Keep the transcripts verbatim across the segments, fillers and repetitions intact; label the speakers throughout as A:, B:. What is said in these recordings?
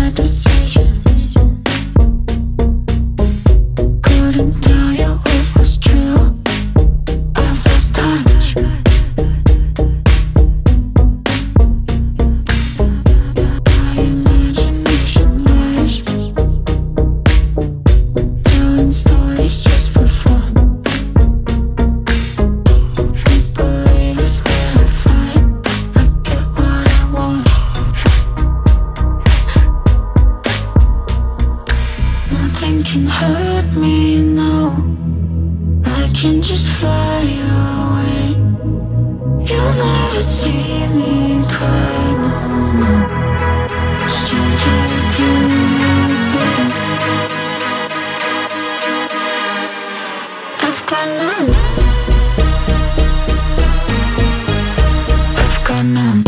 A: my decisions. Couldn't tell you what was true. I've lost touch. My imagination lies, telling stories just for fun. Make believe is where I find I get what I want. Nothing can hurt me now. I can just fly away. You'll never see me cry, no, no. Stranger to the pain. I've got numb. I've got numb.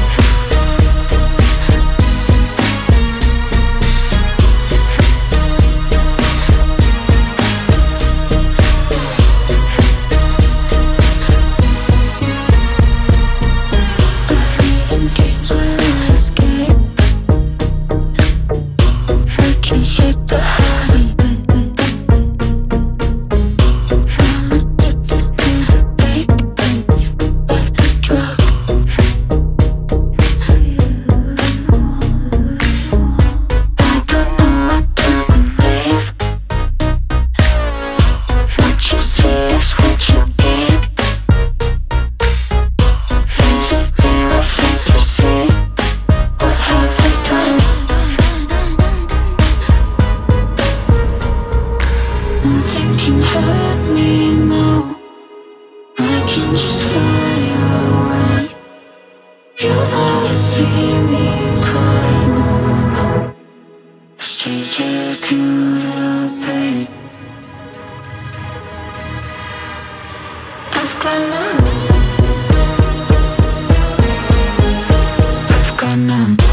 A: Nothing can hurt me now. I can just fly away. You'll never see me cry, no, no. Stranger to the pain. I've got numb. I've got numb.